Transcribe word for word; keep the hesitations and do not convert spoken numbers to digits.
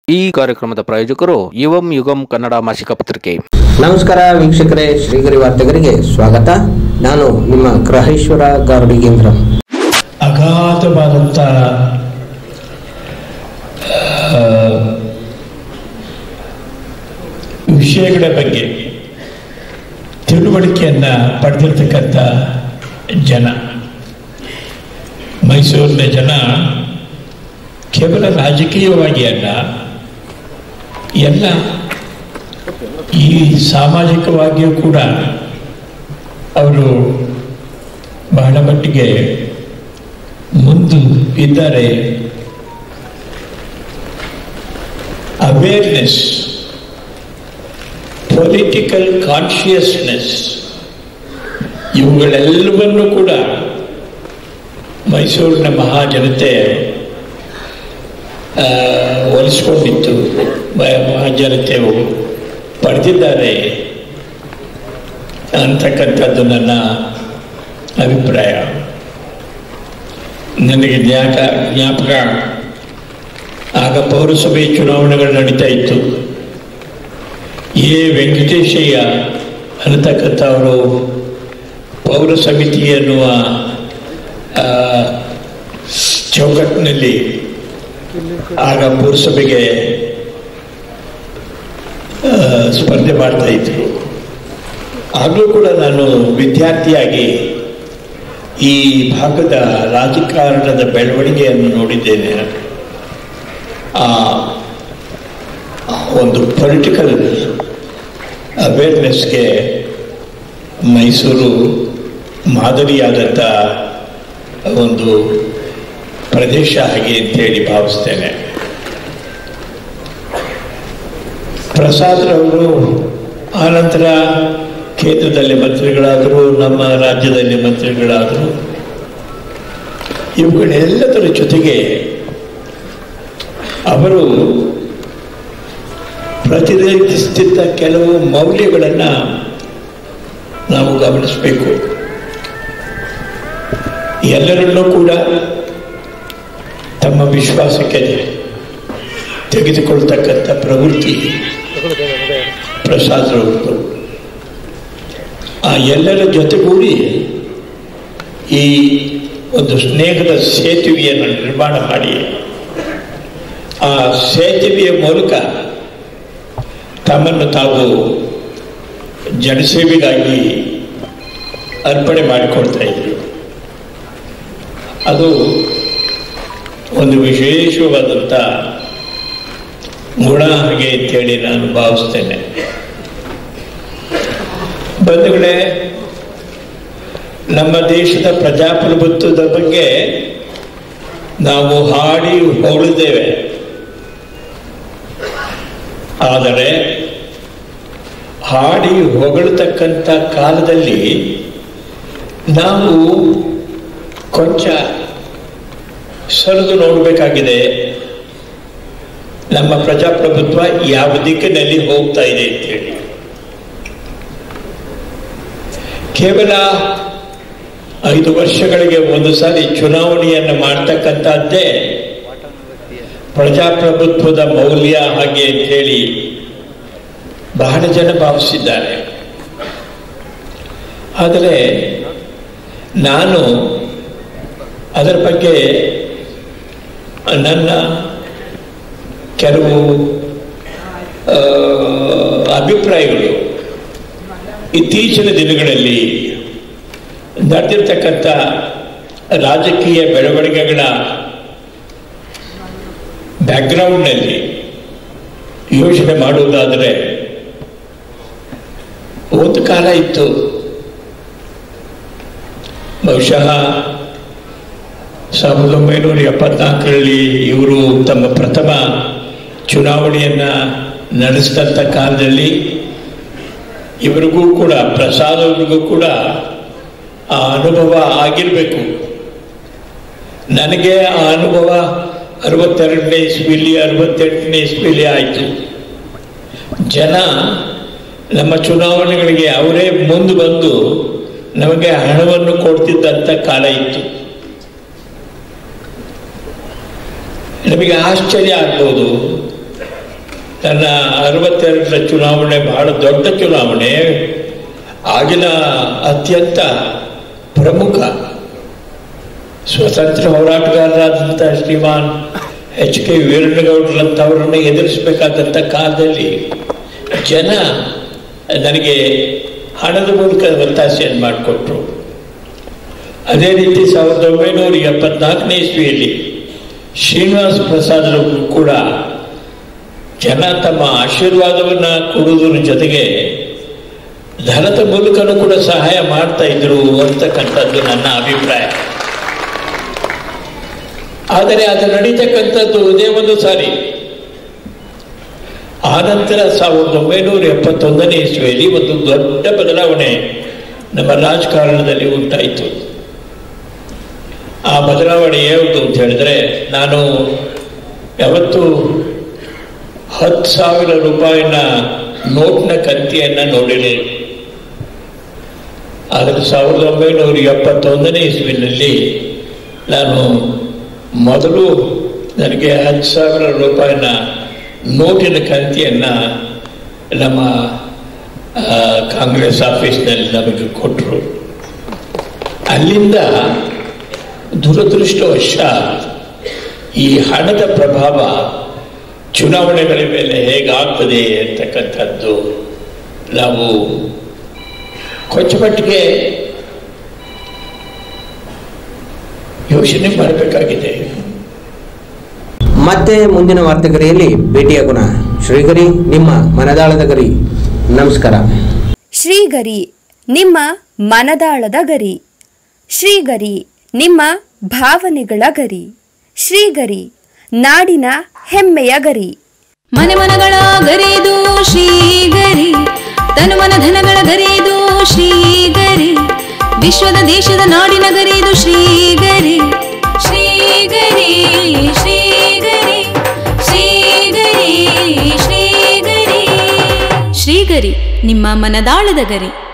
ಈ ಕಾರ್ಯಕ್ರಮದ ಪ್ರಾಯೋಜಕರು ಯುವಂ ಯುಗಂ ಕನ್ನಡ ಮಾಸಿಕ ಪತ್ರಿಕೆ. ನಮಸ್ಕಾರ ವೀಕ್ಷಕರೇ, ಶ್ರೀಗರಿ ವಾರ್ತೆಗರಿಗೆ ಸ್ವಾಗತ. ನಾನು ನಿಮ್ಮ ಗ್ರಹೇಶ್ವರ ಗಾರ್ಡಿಗೇಂದ್ರ. ಅಗಾಧವಾದಂಥ ವಿಷಯಗಳ ಬಗ್ಗೆ ತಿಳುವಳಿಕೆಯನ್ನು ಪಡೆದಿರ್ತಕ್ಕಂಥ ಜನ, ಮೈಸೂರಿನ ಜನ ಕೇವಲ ರಾಜಕೀಯವಾಗಿ ಅಲ್ಲ, ಎಲ್ಲ ಈ ಸಾಮಾಜಿಕವಾಗಿಯೂ ಕೂಡ ಅವರು ಬಹಳ ಮಟ್ಟಿಗೆ ಮುಂದೆ ಇದ್ದಾರೆ. ಅವೇರ್ನೆಸ್, ಪೊಲಿಟಿಕಲ್ ಕಾನ್ಷಿಯಸ್ನೆಸ್, ಇವುಗಳೆಲ್ಲವನ್ನೂ ಕೂಡ ಮೈಸೂರಿನ ಮಹಾಜನತೆ ಒಲಿಸ್ಕೊಂಡಿತ್ತು, ಮಹಾಜನತೆಯು ಪಡೆದಿದ್ದಾರೆ ಅಂತಕ್ಕಂಥದ್ದು ನನ್ನ ಅಭಿಪ್ರಾಯ. ನನಗೆ ಜ್ಞಾಪ ಜ್ಞಾಪಕ ಆಗ ಪೌರಸಭೆ ಚುನಾವಣೆಗಳು ನಡೀತಾ ಇತ್ತು. ಎ ವೆಂಕಟೇಶಯ್ಯ ಅನ್ನತಕ್ಕಂಥವರು ಪೌರ ಸಮಿತಿ ಎನ್ನುವ ಚೌಕಟ್ಟಿನಲ್ಲಿ ಆಗ ಪುರಸಭೆಗೆ ಸ್ಪರ್ಧೆ ಮಾಡ್ತಾ ಇದ್ರು. ಆಗಲೂ ಕೂಡ ನಾನು ವಿದ್ಯಾರ್ಥಿಯಾಗಿ ಈ ಭಾಗದ ರಾಜಕಾರಣದ ಬೆಳವಣಿಗೆಯನ್ನು ನೋಡಿದ್ದೇನೆ. ಆ ಒಂದು ಪೊಲಿಟಿಕಲ್ ಅವೇರ್ನೆಸ್ಗೆ ಮೈಸೂರು ಮಾದರಿಯಾದಂಥ ಒಂದು ಪ್ರದೇಶ ಹಾಗೆ ಅಂತೇಳಿ ಭಾವಿಸ್ತೇನೆ. ಪ್ರಸಾದ್ರವರು ಆನಂತರ ಕೇಂದ್ರದಲ್ಲಿ ಮಂತ್ರಿಗಳಾದರು, ನಮ್ಮ ರಾಜ್ಯದಲ್ಲಿ ಮಂತ್ರಿಗಳಾದರು. ಇವುಗಳೆಲ್ಲದರ ಜೊತೆಗೆ ಅವರು ಪ್ರತಿನಿಧಿಸುತ್ತಿದ್ದ ಕೆಲವು ಮೌಲ್ಯಗಳನ್ನು ನಾವು ಗಮನಿಸಬೇಕು. ಎಲ್ಲರನ್ನೂ ಕೂಡ ತಮ್ಮ ವಿಶ್ವಾಸಕ್ಕೆ ತೆಗೆದುಕೊಳ್ತಕ್ಕಂಥ ಪ್ರವೃತ್ತಿ ಪ್ರಸಾದ್ರವರು. ಆ ಎಲ್ಲರ ಜೊತೆಗೂಡಿ ಈ ಒಂದು ಸ್ನೇಹದ ಸೇತುವೆಯನ್ನು ನಿರ್ಮಾಣ ಮಾಡಿ ಆ ಸೇತುವೆಯ ಮೂಲಕ ತಮ್ಮನ್ನು ತಾವು ಜನಸೇವೆಗಾಗಿ ಅರ್ಪಣೆ ಮಾಡಿಕೊಡ್ತಾ ಇದ್ರು. ಅದು ಒಂದು ವಿಶೇಷವಾದಂಥ ಗುಣ ಹಾಗೆ ಅಂತೇಳಿ ನಾನು ಭಾವಿಸ್ತೇನೆ. ಬಂಧುಗಳೇ, ನಮ್ಮ ದೇಶದ ಪ್ರಜಾಪ್ರಭುತ್ವದ ಬಗ್ಗೆ ನಾವು ಹಾಡಿ ಹೊಗಳಿದ್ದೇವೆ. ಆದರೆ ಹಾಡಿ ಹೊಗಳತಕ್ಕಂಥ ಕಾಲದಲ್ಲಿ ನಾವು ಕೊಂಚ ಸರಿದು ನೋಡಬೇಕಾಗಿದೆ. ನಮ್ಮ ಪ್ರಜಾಪ್ರಭುತ್ವ ಯಾವ ದಿಕ್ಕಿನಲ್ಲಿ ಹೋಗ್ತಾ ಇದೆ ಅಂತೇಳಿ. ಕೇವಲ ಐದು ವರ್ಷಗಳಿಗೆ ಒಂದು ಸಾರಿ ಚುನಾವಣೆಯನ್ನು ಮಾಡ್ತಕ್ಕಂಥದ್ದೇ ಪ್ರಜಾಪ್ರಭುತ್ವದ ಮೌಲ್ಯ ಹಾಗೆ ಅಂತೇಳಿ ಬಹಳ ಜನ ಭಾವಿಸಿದ್ದಾರೆ. ಆದರೆ ನಾನು ಅದರ ಬಗ್ಗೆ ನನ್ನ ಕೆಲವು ಅಭಿಪ್ರಾಯಗಳು ಇತ್ತೀಚಿನ ದಿನಗಳಲ್ಲಿ ನಡೆದಿರ್ತಕ್ಕಂಥ ರಾಜಕೀಯ ಬೆಳವಣಿಗೆಗಳ ಬ್ಯಾಕ್ಗ್ರೌಂಡ್ನಲ್ಲಿ ಯೋಚನೆ ಮಾಡುವುದಾದರೆ, ಒಂದು ಕಾಲ ಇತ್ತು, ಬಹುಶಃ ಸಾವಿರದ ಒಂಬೈನೂರ ಎಪ್ಪತ್ನಾಲ್ಕರಲ್ಲಿ ಇವರು ತಮ್ಮ ಪ್ರಥಮ ಚುನಾವಣೆಯನ್ನು ನಡೆಸಿದಂಥ ಕಾಲದಲ್ಲಿ ಇವರಿಗೂ ಕೂಡ, ಪ್ರಸಾದ್ ಅವರಿಗೂ ಕೂಡ ಆ ಅನುಭವ ಆಗಿರಬೇಕು. ನನಗೆ ಆ ಅನುಭವ ಅರವತ್ತೆರಡನೇ ಇಸ್ವಿಲಿ ಅರವತ್ತೆಂಟನೇ ಇಸ್ವಿಲಿ ಆಯಿತು. ಜನ ನಮ್ಮ ಚುನಾವಣೆಗಳಿಗೆ ಅವರೇ ಮುಂದೆ ಬಂದು ನಮಗೆ ಹಣವನ್ನು ಕೊಡ್ತಿದ್ದಂಥ ಕಾಲ ಇತ್ತು. ನಮಗೆ ಆಶ್ಚರ್ಯ ಆಗ್ಬೋದು, ನನ್ನ ಅರವತ್ತೆರಡರ ಚುನಾವಣೆ ಬಹಳ ದೊಡ್ಡ ಚುನಾವಣೆ. ಆಗಿನ ಅತ್ಯಂತ ಪ್ರಮುಖ ಸ್ವತಂತ್ರ ಹೋರಾಟಗಾರರಾದಂಥ ಶ್ರೀಮಾನ್ ಎಚ್ ಕೆ ವೀರಣ್ಣಗೌಡರಂಥವರನ್ನು ಎದುರಿಸಬೇಕಾದಂಥ ಕಾಲದಲ್ಲಿ ಜನ ನನಗೆ ಹಣದ ಮೂಲಕ ಒತ್ತಾಸೆಯನ್ನು ಮಾಡಿಕೊಟ್ರು. ಅದೇ ರೀತಿ ಸಾವಿರದ ಒಂಬೈನೂರ ಎಪ್ಪತ್ನಾಲ್ಕನೇ ಇಸ್ವಿಯಲ್ಲಿ ಶ್ರೀನಿವಾಸ ಪ್ರಸಾದರು ಕೂಡ ಜನ ತಮ್ಮ ಆಶೀರ್ವಾದವನ್ನು ಕೊಡುವುದರ ಜೊತೆಗೆ ಧನದ ಮೂಲಕನೂ ಕೂಡ ಸಹಾಯ ಮಾಡ್ತಾ ಇದ್ರು ಅಂತಕ್ಕಂಥದ್ದು ನನ್ನ ಅಭಿಪ್ರಾಯ. ಆದರೆ ಅದು ನಡೀತಕ್ಕಂಥದ್ದು ಒಂದೇ ಒಂದು ಸಾರಿ. ಆನಂತರ ಸಾವಿರದ ಒಂಬೈನೂರ ಎಪ್ಪತ್ತೊಂದನೇ ಇಸ್ವಿಯಲ್ಲಿ ಒಂದು ದೊಡ್ಡ ಬದಲಾವಣೆ ನಮ್ಮ ರಾಜಕಾರಣದಲ್ಲಿ ಉಂಟಾಯಿತು. ಆ ಬದಲಾವಣೆ ಯಾವುದು ಅಂತ ಹೇಳಿದ್ರೆ, ನಾನು ಯಾವತ್ತು ಹತ್ತು ಸಾವಿರ ರೂಪಾಯಿನ ನೋಟ್ನ ಕಂತಿಯನ್ನು ನೋಡಿರಲಿಲ್ಲ. ಆದರೆ ಸಾವಿರದ ಒಂಬೈನೂರ ಎಪ್ಪತ್ತೊಂದನೇ ಇಸ್ವಿನಲ್ಲಿ ನಾನು ಮೊದಲು ನನಗೆ ಹತ್ತು ಸಾವಿರ ರೂಪಾಯಿನ ನೋಟಿನ ಕಂತಿಯನ್ನು ನಮ್ಮ ಕಾಂಗ್ರೆಸ್ ಆಫೀಸ್ನಲ್ಲಿ ನಮಗೆ ಕೊಟ್ಟರು. ಅಲ್ಲಿಂದ ದುರದೃಷ್ಟವಶಾತ್ ಈ ಹಣದ ಪ್ರಭಾವ ಚುನಾವಣೆಗಳ ಮೇಲೆ ಹೇಗಾಗ್ತದೆ ಅಂತಕ್ಕಂಥದ್ದು ನಾವು ಕೊಂಚಮಟ್ಟಿಗೆ ಯೋಚನೆ ಮಾಡಬೇಕಾಗಿದೆ. ಮತ್ತೆ ಮುಂದಿನ ವಾರ್ತೆಗರಿಯಲ್ಲಿ ಭೇಟಿಯಾಗೋಣ. ಶ್ರೀಗರಿ, ನಿಮ್ಮ ಮನದಾಳದ ಗರಿ. ನಮಸ್ಕಾರ. ಶ್ರೀಗರಿ, ನಿಮ್ಮ ಮನದಾಳದ ಗರಿ. ಶ್ರೀಗರಿ, ನಿಮ್ಮ ಭಾವನೆಗಳ ಗರಿ. ಶ್ರೀಗರಿ, ನಾಡಿನ ಹೆಮ್ಮೆಯ ಗರಿ. ಮನೆ ಮನಗಳ ಗರಿದು ಶ್ರೀಗರಿ, ತನು ಮನ ಧನಗಳ ಗರಿದು ಶ್ರೀಗರಿ, ವಿಶ್ವದ ದೇಶದ ನಾಡಿನ ಗರಿದು ಶ್ರೀಗರಿ. ಶ್ರೀಗರಿ ಶ್ರೀಗರಿ ಶ್ರೀಗರಿ ಶ್ರೀಗರಿ ಶ್ರೀಗರಿ, ನಿಮ್ಮ ಮನದಾಳದ ಗರಿ.